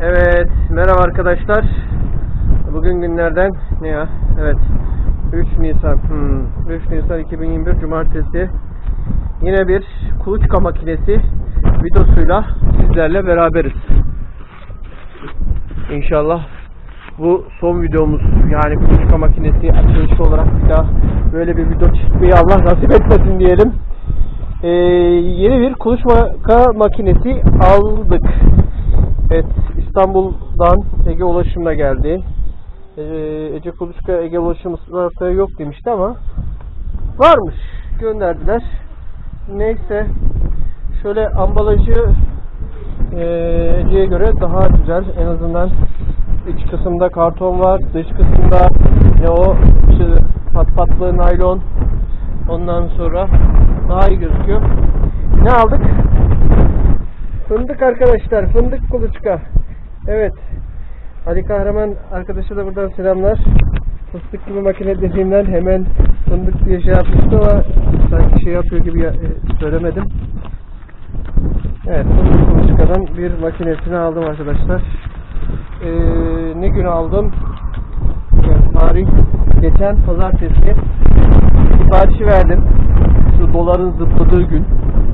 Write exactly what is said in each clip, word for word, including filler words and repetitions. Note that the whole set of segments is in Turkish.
Evet, merhaba arkadaşlar. Bugün günlerden ne ya? Evet, üç Nisan. Hmm, üç Nisan iki bin yirmi bir Cumartesi. Yine bir kuluçka makinesi videosuyla sizlerle beraberiz. İnşallah bu son videomuz, yani kuluçka makinesi açılışı olarak bir daha böyle bir video çekmeyi Allah nasip etmesin diyelim. Ee, yeni bir kuluçka makinesi aldık. Evet, İstanbul'dan Ege Ulaşım'la geldi. Ee, Ece Kuluçka Ege Ulaşım tarafta yok demişti ama varmış, gönderdiler. Neyse, şöyle ambalajı e, Ece'ye göre daha güzel. En azından iç kısımda karton var, dış kısımda ne o işte pat patlı naylon. Ondan sonra daha iyi gözüküyor. Ne aldık? Fındık arkadaşlar, fındık kuluçka. Evet, Ali Kahraman arkadaşa da buradan selamlar. Fıstık gibi makine dediğinden hemen fındık diye şey yapmıştı ama sanki şey yapıyor gibi söylemedim. Evet, fındık kuluçkadan bir makinesini aldım arkadaşlar. Ee, ne gün aldım? Evet, tarih geçen pazartesi. Siparişi verdim. Şu doların zıpladığı gün.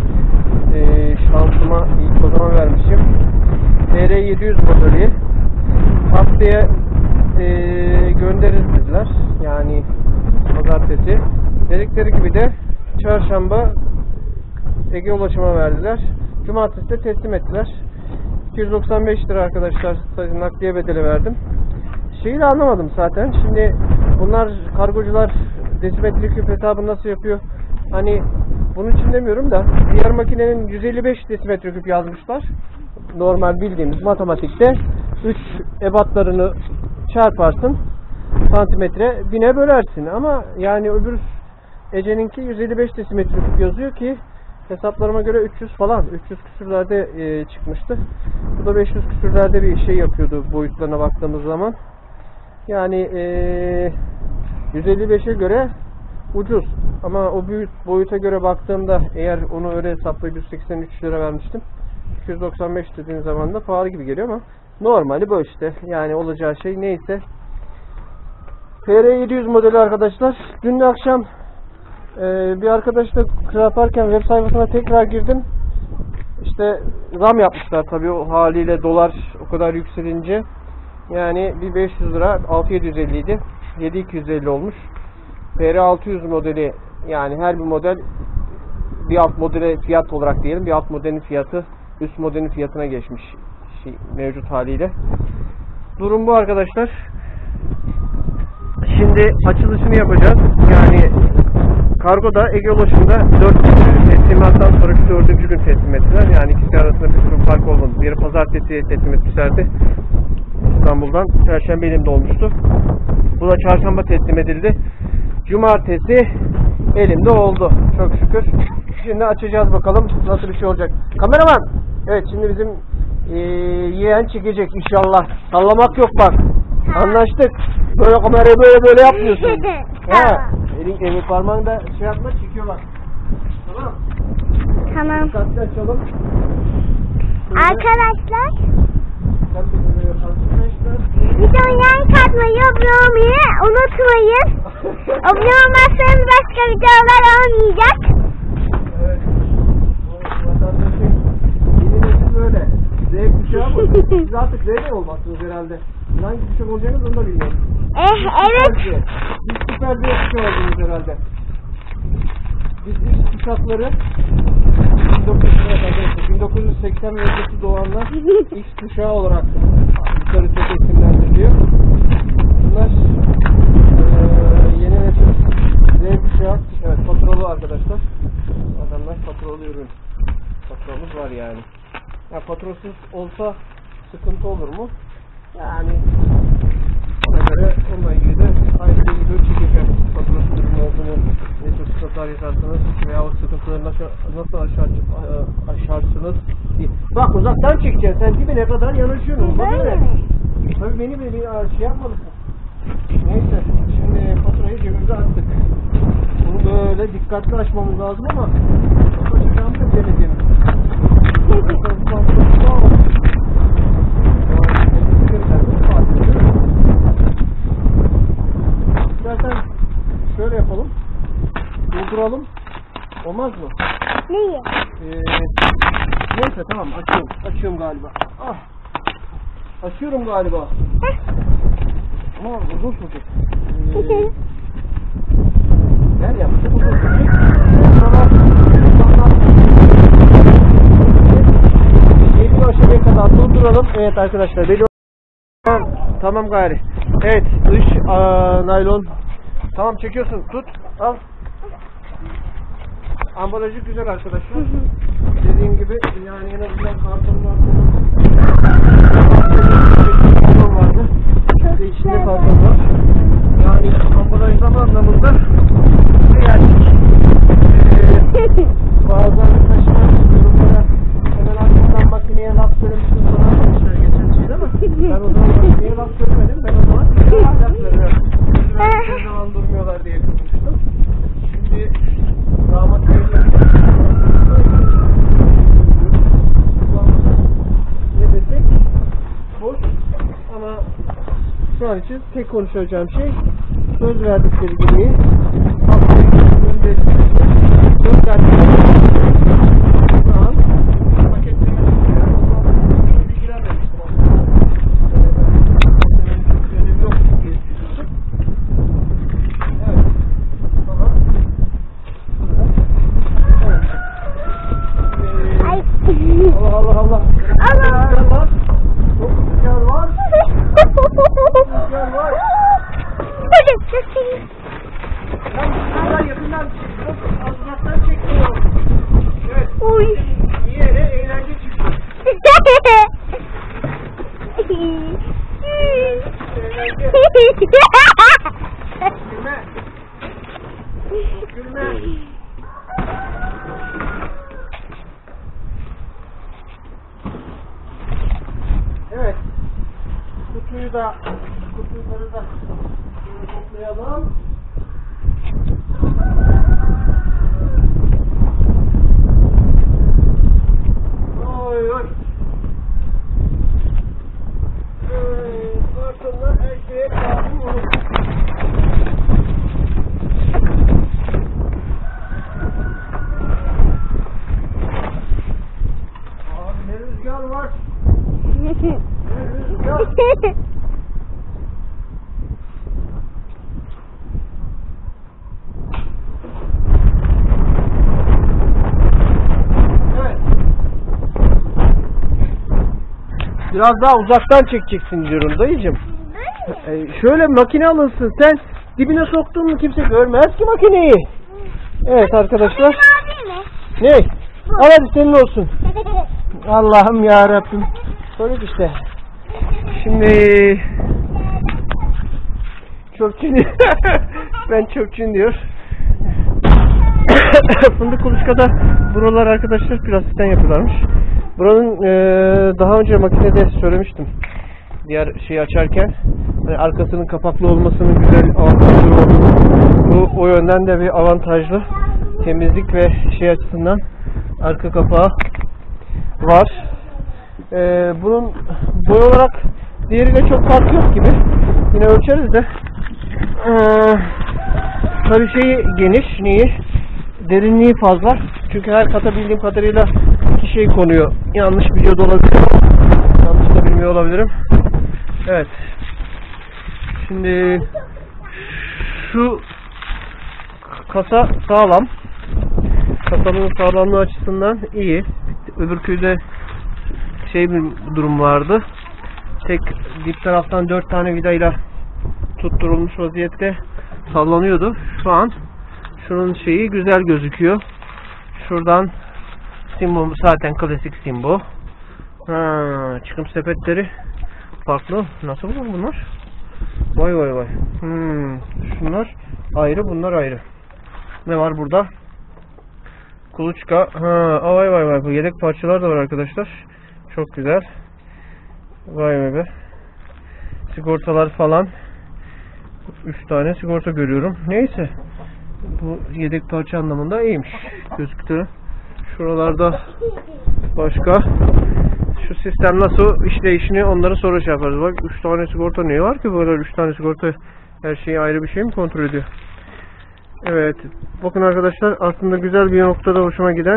Ee, şansıma ilk o zaman vermişim. T R yedi yüz modeli. Haftaya e, göndeririz dediler. Yani pazartesi. Dedikleri gibi de çarşamba Ege Ulaşım'a verdiler. Cumartesi de teslim ettiler. iki yüz doksan beş lira arkadaşlar. Nakliye bedeli verdim. Şeyi de anlamadım zaten. Şimdi bunlar kargocular desimetre küp hesabını nasıl yapıyor? Hani bunun için demiyorum da diğer makinenin yüz elli beş desimetre küp yazmışlar. Normal bildiğimiz matematikte üç ebatlarını çarparsın, santimetre bine bölersin ama yani öbür Ece'ninki yüz elli beş desimetre küp yazıyor ki hesaplarıma göre üç yüz falan, üç yüz küsürlerde e, çıkmıştı. Bu da beş yüz küsürlerde bir şey yapıyordu boyutlarına baktığımız zaman. Yani e, yüz elli beşe göre ucuz ama o büyük boyuta göre baktığımda eğer onu öyle hesaplayıp yüz seksen üç lira vermiştim. iki yüz doksan beş dediğin zaman da pahalı gibi geliyor ama normali bu işte. Yani olacağı şey neyse. T R yedi yüz modeli arkadaşlar. Dün akşam e, bir arkadaşla yaparken web sayfasına tekrar girdim. İşte zam yapmışlar tabii o haliyle dolar o kadar yükselince. Yani bir beş yüz lira altı bin yedi yüz elli idi. yedi bin iki yüz elli olmuş. T R altı yüz modeli, yani her bir model bir alt modele fiyat olarak diyelim, bir alt modelin fiyatı üst modelin fiyatına geçmiş şey, mevcut haliyle. Durum bu arkadaşlar. Şimdi açılışını yapacağız. Yani kargoda Ege Ulaşım'da dört teslimattan sonraki dördüncü gün teslim ettiler. Yani ikisi arasında bir sürü fark olmadı. Biri pazartesi teslim etmişlerdi İstanbul'dan. Perşembe elimde olmuştu. Bu da çarşamba teslim edildi. Cumartesi elimde oldu. Çok şükür. Şimdi açacağız bakalım nasıl bir şey olacak. Kameraman! Evet, şimdi bizim ee, yeğen çekecek inşallah. Sallamak yok bak. Anlaştık. Böyle kamerayı böyle böyle yapmıyorsun. Ha. Elin, elin parmağını da şey yapma, çekiyor bak. Tamam. Tamam. Dikkatli açalım. Şöyle. Arkadaşlar. Sen de böyle arkadaşlar. Videoyu like atmayı, abone olmayı unutmayın. Abone olmazsanız başka videolar olmayacak. Evet. Bu vatandaşın yeni nesil böyle. Z kuşağı mı? Siz artık Z mi olmazsınız herhalde? Hangi kuşak olacağınız onu da bilmiyorum. Eh, evet. Biz süper bir kuşağı oldunuz herhalde. Biz ilk kuşakları bin dokuz yüz seksen ve öncesi doğanlar ilk kuşağı olarak yukarı çok isimlendiriliyor. Bunlar ee, yeni nesil Z kuşağı. Evet, faturolu arkadaşlar. Adamlar faturolu ürün. Faturamız var yani. Ya faturasız olsa sıkıntı olur mu? Yani ona göre onunla ilgili de aynı bir video çekeceğim. Faturasız ürün olduğunu, ne tür sıkıntılar yaşarsınız veya o sıkıntıları nasıl, nasıl aşar, aşarsınız diye. Bak, uzaktan çekeceksin, sen dibine kadar yanaşıyorsun. Böyle mi? Tabii beni beni şey yapmalısın. Neyse, şimdi faturayı cebimize attık. Bunu böyle dikkatli açmamız lazım ama açacağımı da deneyeceğim. durduralım. Olmaz mı? Neyi? Ee, neyse tamam açıyorum. Açıyorum galiba. Ah. Açıyorum galiba. Ama uzun sürecek. Ee, gel yaptık uzun sürecek. Sonra belli aşamaya kadar durduralım. Evet arkadaşlar belli Tamam, tamam gayri. Evet dış aa, naylon. Tamam çekiyorsun. Tut. Al. Ambalajı güzel arkadaşlar. Dediğim gibi yani en azından kartonlar karton vardı. İşte içinde karton var. Yani ambalajlama anlamında gerçek. Ee, bazen taşıma durumlara hemen arkadan makineye laf söylemiştim sonra demişler geçen şeyde ama ben o zaman makineye laf söylemedim. Ben o zaman laf söylemedim. Hiçbir zaman durmuyorlar diye konuştum. Şimdi damat ne desek boş ama şu an için tek konuşacağım şey söz verdikleri gibi haftaya önce söz verdikleri şu an paketleme bilgiler vermiştim önemi yok diye düşünüyorum. Evet. Tamam. Allah Allah Allah. Rüzgar var. Çok rüzgar var. Rüzgar var. Ben yakından az uzaktan çekiyorum. Evet. Uy. Bir yere eğlence çıktı. Eğlence. Gülme. Gülme. Evet. Kutuyu da kutuları da toplayalım. Oy oy. Ee, kartonlar her şeye lazım olur. Abi ne rüzgar var. Ne rüzgar. Biraz daha uzaktan çekeceksin diyorum dayıcım. Ee, şöyle makine alınsın. Sen dibine soktun mu kimse görmez ki makineyi. Evet arkadaşlar. Ne? Al hadi senin olsun. Allah'ım ya Rabbim. Sonuç işte. Şimdi çöpçün ben çöpçün diyor. Fındık Kuluçka'da buralar arkadaşlar plastikten yapıyorlarmış. Buranın e, daha önce makinede söylemiştim. Diğer şeyi açarken hani arkasının kapaklı olmasının güzel avantajları olduğunu. Bu o yönden de bir avantajlı. Temizlik ve şey açısından arka kapağı var. E, bunun boy olarak diğeriyle çok fark yok gibi. Yine ölçeriz de. E, tabii şeyi geniş, neyi? Derinliği fazla. Çünkü her kata bildiğim kadarıyla iki şey konuyor. Yanlış biliyor da olabilirim. Yanlış da bilmiyor olabilirim. Evet. Şimdi şu kasa sağlam. Kasanın sağlamlığı açısından iyi. Öbürküde şey bir durum vardı. Tek dip taraftan dört tane vidayla tutturulmuş vaziyette sallanıyordu. Şu an şunun şeyi güzel gözüküyor. Şuradan Simbo zaten klasik Simbo. Ha, çıkım sepetleri farklı. Nasıl bu bunlar? Vay vay vay. Hmm, şunlar ayrı, bunlar ayrı. Ne var burada? Kuluçka. Ha, vay vay vay. Bu yedek parçalar da var arkadaşlar. Çok güzel. Vay vay be. Sigortalar falan. üç tane sigorta görüyorum. Neyse. Bu yedek parça anlamında iyiymiş. Gözüktü. Şuralarda başka. Şu sistem nasıl işleyişini onları sonra şey yaparız. Bak üç tane sigorta niye var ki böyle üç tane sigorta her şeyi ayrı bir şey mi kontrol ediyor? Evet. Bakın arkadaşlar, aslında güzel bir noktada hoşuma giden,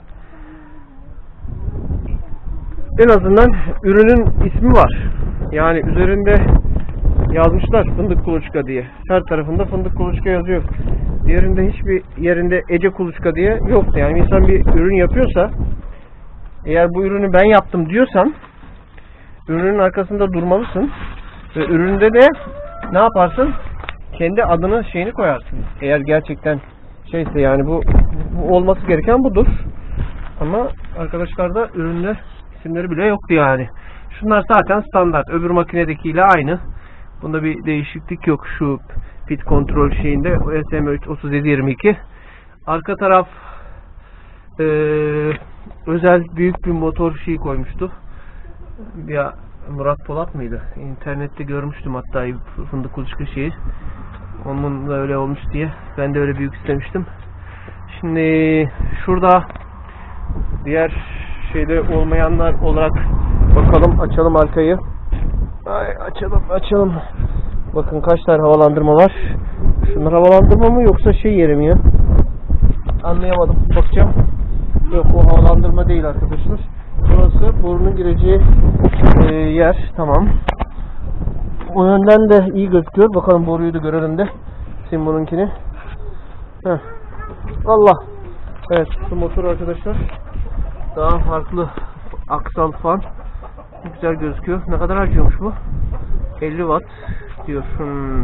en azından ürünün ismi var. Yani üzerinde yazmışlar fındık kuluçka diye. Her tarafında fındık kuluçka yazıyor. Diğerinde hiçbir yerinde Ece kuluçka diye yoktu. Yani insan bir ürün yapıyorsa, eğer bu ürünü ben yaptım diyorsan ürünün arkasında durmalısın. Ve üründe de ne yaparsın? Kendi adını, şeyini koyarsın. Eğer gerçekten şeyse, yani bu, bu olması gereken budur. Ama arkadaşlarda ürünler isimleri bile yoktu yani. Şunlar zaten standart. Öbür makinedekiyle aynı. Bunda bir değişiklik yok. Şu pit kontrol şeyinde S M üç otuz yedi yirmi iki. Arka taraf ee, özel büyük bir motor şeyi koymuştu. Ya Murat Polat mıydı? İnternette görmüştüm hatta fındık kuluçka şeyi. Onun da öyle olmuş diye. Ben de öyle büyük istemiştim. Şimdi şurada diğer şeyde olmayanlar olarak bakalım, açalım arkayı. Ay, açalım açalım. Bakın kaç tane havalandırma var. Şunlar havalandırma mı yoksa şey yeri mi ya? Anlayamadım. Bakacağım. Yok, o havalandırma değil arkadaşlar. Burası borunun gireceği e, yer. Tamam. O yönden de iyi gözüküyor. Bakalım boruyu da görelim de. Simbo'nunkini. Heh. Allah. Evet, şu motor arkadaşlar. Daha farklı aksal fan. Güzel gözüküyor. Ne kadar harcıyormuş bu? elli watt diyor. Hmm.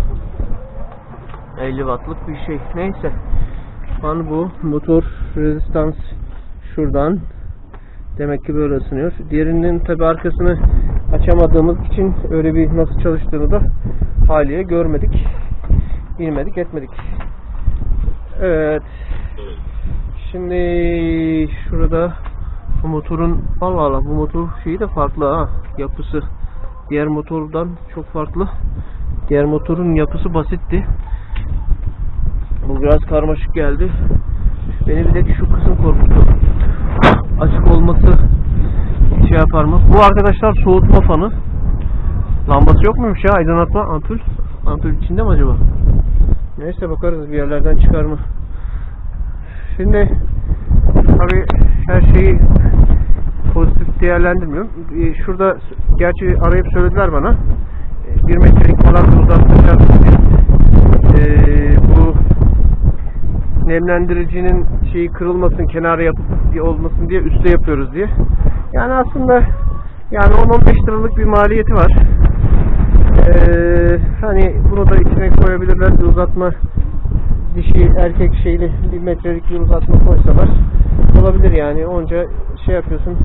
elli wattlık bir şey. Neyse. Fan bu. Motor rezistans şuradan. Demek ki böyle ısınıyor. Diğerinin tabi arkasını açamadığımız için öyle bir nasıl çalıştığını da haliye görmedik. Bilmedik, etmedik. Evet. Şimdi şurada bu motorun, Allah Allah, bu motor şeyi de farklı ha, yapısı. Diğer motordan çok farklı. Diğer motorun yapısı basitti. Bu biraz karmaşık geldi. Beni bir de şu kısım korkuttu. Açık olması şey yapar mı? Bu arkadaşlar soğutma fanı. Lambası yok muymuş ya? Aydınlatma ampul. Ampul içinde mi acaba? Neyse, bakarız bir yerlerden çıkar mı? Şimdi tabii her şeyi pozitif değerlendirmiyorum. Şurada gerçi arayıp söylediler bana. Bir metrelik falan bir uzatacağız. Ee, bu nemlendiricinin şeyi kırılmasın, kenara yapıp olmasın diye üstte yapıyoruz diye. Yani aslında yani on on beş liralık bir maliyeti var. Ee, hani bunu da içine koyabilirler, bir uzatma, dişi erkek şeyli bir metrelik bir uzatma koysalar olabilir yani. Onca şey yapıyorsun,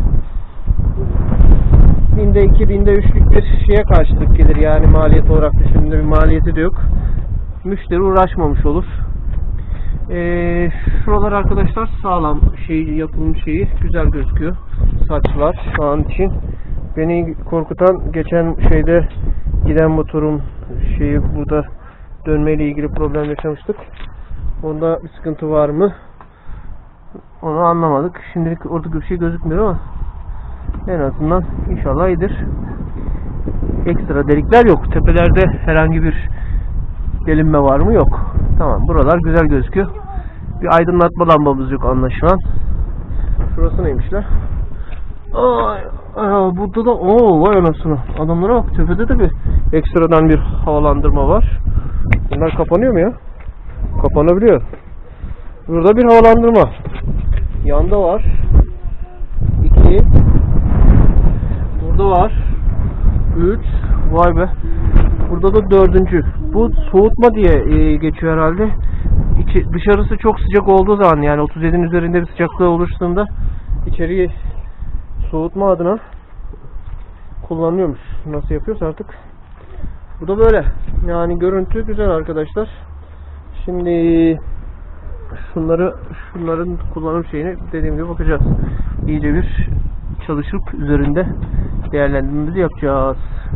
binde iki, binde üçlük bir şeye karşılık gelir yani, maliyet olarak düşündüğünde bir maliyeti de yok. Müşteri uğraşmamış olur. Ee, şuralar arkadaşlar sağlam şey, yapılmış şeyi güzel gözüküyor. Saçlar şu an için. Beni korkutan geçen şeyde giden motorun şeyi, burada dönmeyle ilgili problem yaşamıştık. Onda bir sıkıntı var mı? Onu anlamadık. Şimdilik orada bir şey gözükmüyor ama en azından inşallah iyidir. Ekstra delikler yok. Tepelerde herhangi bir delinme var mı? Yok. Tamam. Buralar güzel gözüküyor. Bir aydınlatma lambamız yok anlaşılan. Şurası neymiş lan? Ay, ay, burada da ooo, vay anasını. Adamlara bak, tepede de bir ekstradan bir havalandırma var. Bunlar kapanıyor mu ya? Kapanabiliyor. Burada bir havalandırma. Yanda var. İki. Burada var. Üç. Vay be. Burada da dördüncü. Bu soğutma diye e, geçiyor herhalde. İçi, dışarısı çok sıcak olduğu zaman, yani otuz yedinin üzerinde bir sıcaklığı oluştuğunda içeriği soğutma adına kullanılıyormuş. Nasıl yapıyorsa artık. Bu da böyle. Yani görüntü güzel arkadaşlar. Şimdi şunları, şunların kullanım şeyini dediğim gibi bakacağız. İyice bir çalışıp üzerinde değerlendirmemizi yapacağız.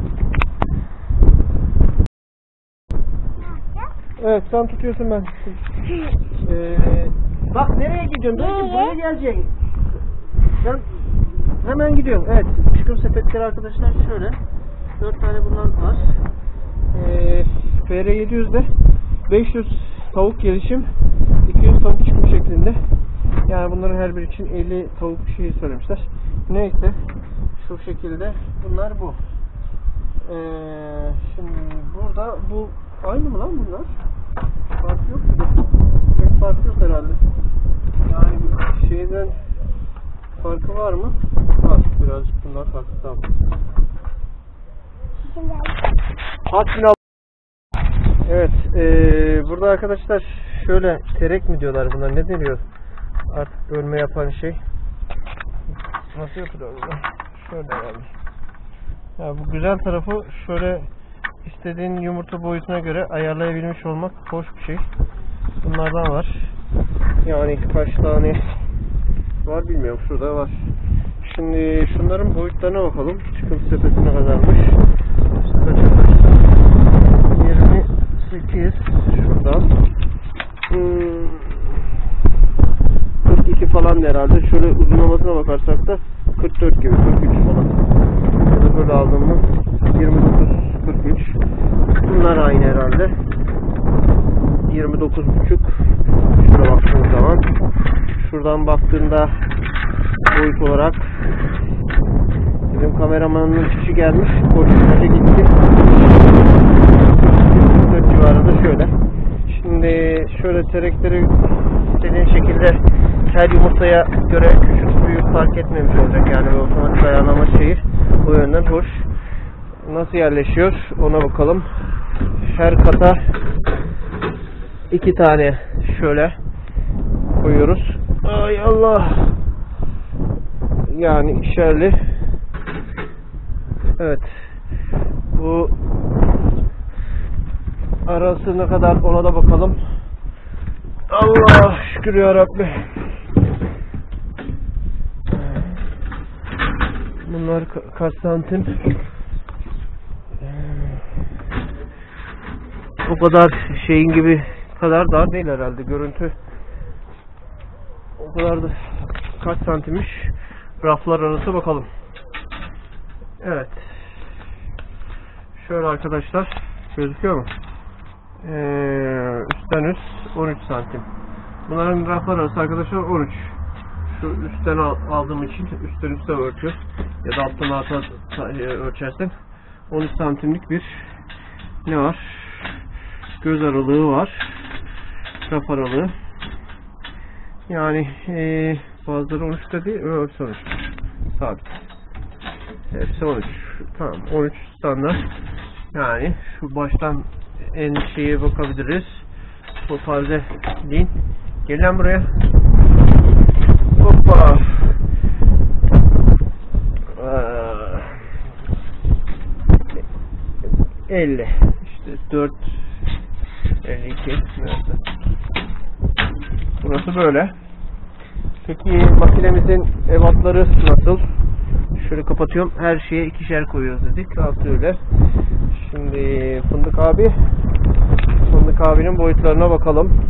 Evet, sen tutuyorsun, ben. Ee, bak nereye gidiyorsun? Dayıcım, buraya geleceksin. Ben hemen gidiyorum. Evet, çıkım sepetleri arkadaşlar şöyle. dört tane bundan var. Ee, F R yedi yüz'de beş yüz tavuk gelişim iki yüz tavuk çıkmış şeklinde. Yani bunların her biri için elli tavuk şeyi söylemişler. Neyse şu şekilde bunlar bu. Ee, şimdi burada bu aynı mı lan bunlar? Fark yok mu? Pek fark yok herhalde. Yani şeyden farkı var mı? Var. Birazcık bunlar farklı. Tamam. Hasbinallah. Evet. Ee, burada arkadaşlar şöyle terek mi diyorlar buna? Ne deniyor? Artık bölme yapan şey. Nasıl yapılıyor burada? Şöyle yani. Ya bu güzel tarafı şöyle istediğin yumurta boyutuna göre ayarlayabilmiş olmak hoş bir şey. Bunlardan var. Yani kaç tane var bilmiyorum. Şurada var. Şimdi şunların boyutlarına bakalım. Çıkıntı sepeti ne kadarmış? yirmi sekiz şuradan. Hmm. kırk iki falan herhalde. Şöyle uzunlamasına bakarsak da kırk dört gibi, kırk üç falan. Burada böyle aldığımda yirmi dokuz kırk üç. Bunlar aynı herhalde. yirmi dokuz buçuk. Şurada baktığımız zaman. Şuradan baktığında boyut olarak bizim kameramanın kişi gelmiş. Koşuşmaca gitti. dört civarında şöyle. Şimdi şöyle terekleri istediğin şekilde her yumurtaya göre küçük büyük fark etmemiş olacak. Yani bu otomatik ayarlama şeyi bu yönden hoş. Nasıl yerleşiyor ona bakalım. Her kata iki tane şöyle koyuyoruz. Ay Allah. Yani işerli. Evet. Bu arası ne kadar ona da bakalım. Allah şükür ya Rabbi. Bunlar ka kaç santim? O kadar şeyin gibi kadar dar değil herhalde. Görüntü o kadar da kaç santimmiş? Raflar arası bakalım. Evet. Şöyle arkadaşlar gözüküyor mu? Ee, üstten üst on üç santim. Bunların raflar arası arkadaşlar on üç. Şu üstten aldığım için üstten üstte ölçü ya da alttan alta ölçersen on üç santimlik bir ne var? Göz aralığı var. Raf aralığı. Yani ee, bazıları on üçte değil, ölçü on üç. Sabit. Hepsi on üç. Tamam, on üç standart. Yani şu baştan en şeye bakabiliriz. Totalde değil. Gel lan buraya. Hoppa. elli. İşte dört elli iki. Burası böyle. Peki makinemizin ebatları nasıl? Şöyle kapatıyorum. Her şeye ikişer koyuyoruz dedik. Altı öyle. Şimdi Fındık abi Fındık abinin boyutlarına bakalım.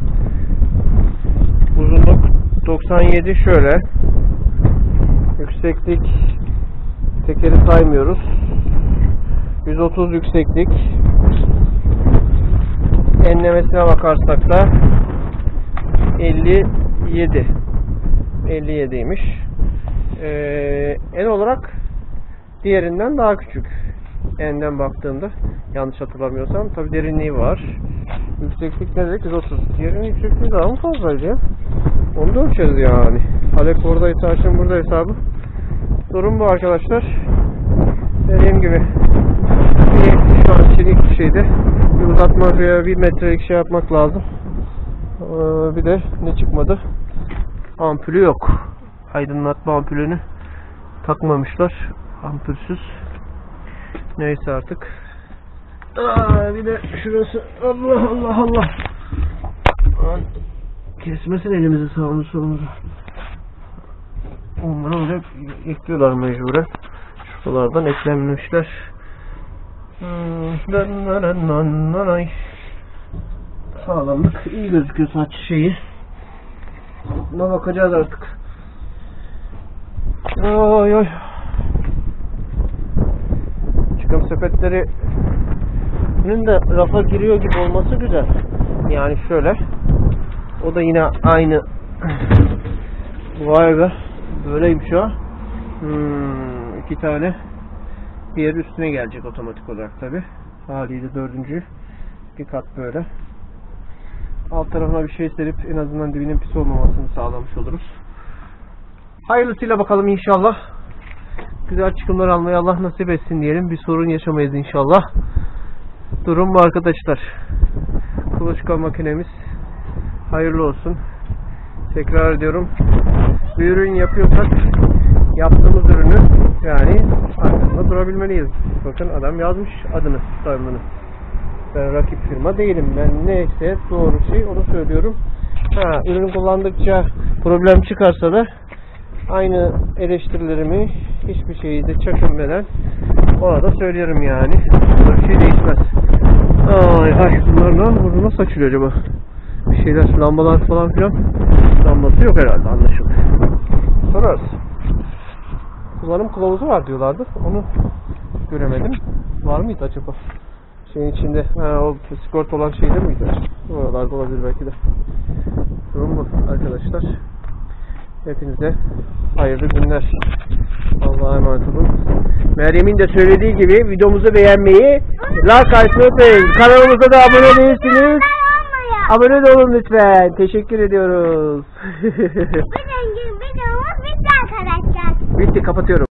Uzunluk doksan yedi şöyle. Yükseklik tekeri saymıyoruz. yüz otuz yükseklik. Enlemesine bakarsak da elli yedi. elli yediymiş. Ee, en olarak diğerinden daha küçük. Enden baktığımda yanlış hatırlamıyorsam tabi derinliği var. Yükseklik ne dedik? yüz otuz. Diğerinin yüksekliği daha mı fazlaydı ya? Onu da ölçeriz yani. Alek oradaysa Haşim burada hesabı. Durum bu arkadaşlar. Dediğim gibi bir, şu an için ilk şeyde bir uzatma veya bir metrelik şey yapmak lazım. Ee, bir de ne çıkmadı? Ampulü yok. Aydınlatma ampulünü takmamışlar. Ampulsüz. Neyse artık. Aa, bir de şurası. Allah Allah Allah. Kesmesin elimizi sağımızı solumuzu. Onları oraya ekliyorlar mecburen. Şuralardan eklenmişler. Hmm. Sağlamlık iyi gözüküyor saç şeyi. Buna bakacağız artık. Oy oy. Çıkım sepetlerinin de rafa giriyor gibi olması güzel. Yani şöyle. O da yine aynı. Vay be. Böyleymiş o. Hmm, iki tane. Diğeri üstüne gelecek otomatik olarak tabi. Haliyle dördüncü. Bir kat böyle. Alt tarafına bir şey serip en azından dibinin pis olmamasını sağlamış oluruz. Hayırlısıyla bakalım inşallah. Güzel çıkımlar almayı Allah nasip etsin diyelim. Bir sorun yaşamayız inşallah. Durum bu arkadaşlar. Kuluçka makinemiz hayırlı olsun. Tekrar ediyorum. Bir ürün yapıyorsak yaptığımız ürünü yani arkasında durabilmeliyiz. Bakın adam yazmış adını, tutarlığını. Ben rakip firma değilim. Ben neyse doğru şey onu söylüyorum. Ha, ürün kullandıkça problem çıkarsa da aynı eleştirilerimi hiçbir şeyi de çekinmeden ona da söylerim yani. Bir şey değişmez. Ay ay bunlar ne? Burada nasıl açılıyor acaba? Bir şeyler, lambalar falan filan. Lambası yok herhalde anlaşıldı. Sorarız. Kullanım kılavuzu var diyorlardı. Onu göremedim. Var mıydı acaba? Şeyin içinde, ha, o sigorta olan şeyde miydi? Oralarda olabilir belki de. Durum bu arkadaşlar. Hepinize hayırlı günler. Allah'a emanet olun. Meryem'in de söylediği gibi videomuzu beğenmeyi, like atmayı unutmayın. Kanalımıza da abone değilsiniz. Abone de olun lütfen. Teşekkür ediyoruz. Bugün videomuz bitti arkadaşlar. Bitti, kapatıyorum.